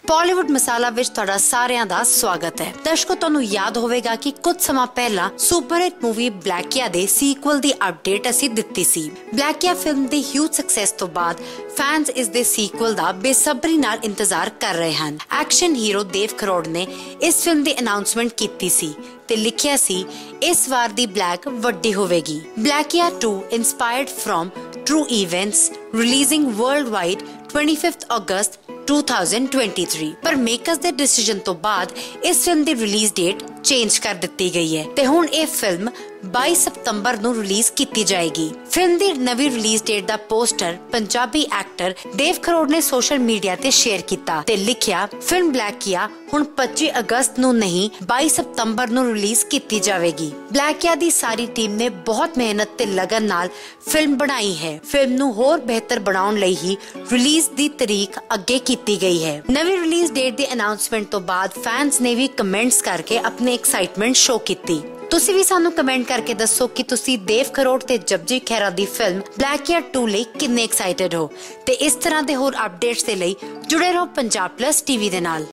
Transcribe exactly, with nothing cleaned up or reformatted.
बॉलीवुड मसाला विच तुहाडा सारिਆਂ ਦਾ स्वागत है। दर्शकों ਤੁਹਾਨੂੰ याद होवेगा कि कुछ समा पहला सुपरहिट मूवी ब्लैकिया दे सीक्वल दी अपडेट असी दित्ती सी। ब्लैकिया फिल्म दी ह्यूज सक्सेस तो बाद फैंस इस दे सीक्वल दा बेसब्री नाल इंतजार कर रहे हन। एक्शन हीरो देव करोड़ ने इस फिल्म दी अनाउंसमेंट कीती सी ते लिखिया सी इस वार दी ब्लैक वड्डी होवेगी। Blackia two inspired from true events releasing worldwide पच्चीस अगस्त दो हज़ार तेईस। पर मेकर्स दे डिसीजन तो बाद इस फिल्म दी रिलीज डेट चेंज कर दित्ती गई है ते हुण ये फिल्म बाईस सितंबर नूं रिलीज कीती जाएगी। फिल्म दी नवी रिलीज डेट दा पोस्टर पंजाबी एक्टर देव करोड़ ने सोशल मीडिया ते शेयर कीता ते लिखिया फिल्म ब्लैकिया हुण पच्चीस अगस्त नूं नहीं बाईस सितंबर नूं रिलीज कीती जाएगी। ब्लैकिया दी सारी टीम ने बहुत मेहनत ते लगन नाल फिल्म बनाई है। फिल्म नूं होर बेहतर बनाउण लई ही रिलीज दी तारीख अगे कीती गई है। नवी रिलीज डेट दी अनाउंसमेंट तो बाद फैंस ने भी कमेंट्स करके अपनी एक्साइटमेंट शो कीती। तुसी भी सानू कमेंट करके दसो कि तुसी देव करोड़ ते जपजी खैरा दी फिल्म ब्लैकिया टू लई किन्ने एक्साइटेड हो ते इस तरह दे होर अपडेट्स दे लई जुड़े रहो पंजाब प्लस टीवी दे नाल।